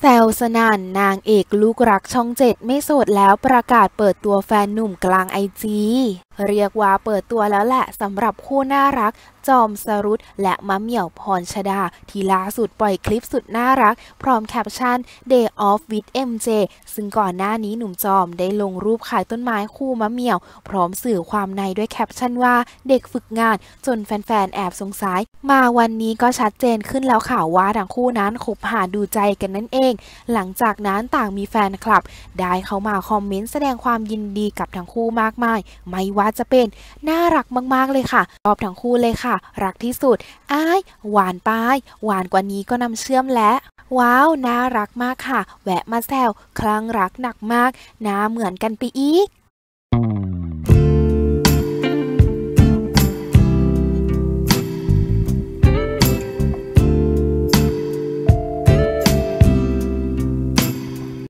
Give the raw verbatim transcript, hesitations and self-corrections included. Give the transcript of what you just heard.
แซวสนั่นนางเอกลูกรักช่องเจ็ดไม่โสดแล้วประกาศเปิดตัวแฟนหนุ่มกลางไอจีเรียกว่าเปิดตัวแล้วแหละสำหรับคู่น่ารักจอมสรุตและมะเหมี่ยวพรชดาที่ล่าสุดปล่อยคลิปสุดน่ารักพร้อมแคปชั่น Day Off with เอ็ม เจ ซึ่งก่อนหน้านี้หนุ่มจอมได้ลงรูปขายต้นไม้คู่มะเหมี่ยวพร้อมสื่อความในด้วยแคปชั่นว่าเด็กฝึกงานจนแฟนๆแอบสงสัยมาวันนี้ก็ชัดเจนขึ้นแล้วค่ะว่าทั้งคู่นั้นคบหาดูใจกันนั่นเองหลังจากนั้นต่างมีแฟนคลับได้เข้ามาคอมเมนต์แสดงความยินดีกับทั้งคู่มากมายไม่ว่าจะเป็นน่ารักมากๆเลยค่ะชอบทั้งคู่เลยค่ะรักที่สุดอ้ายหวานป้ายหวานกว่านี้ก็นำเชื่อมและว้าวน่ารักมากค่ะแวะมาแซวคลั่งรักหนักมากหน้าเหมือนกันไปอีก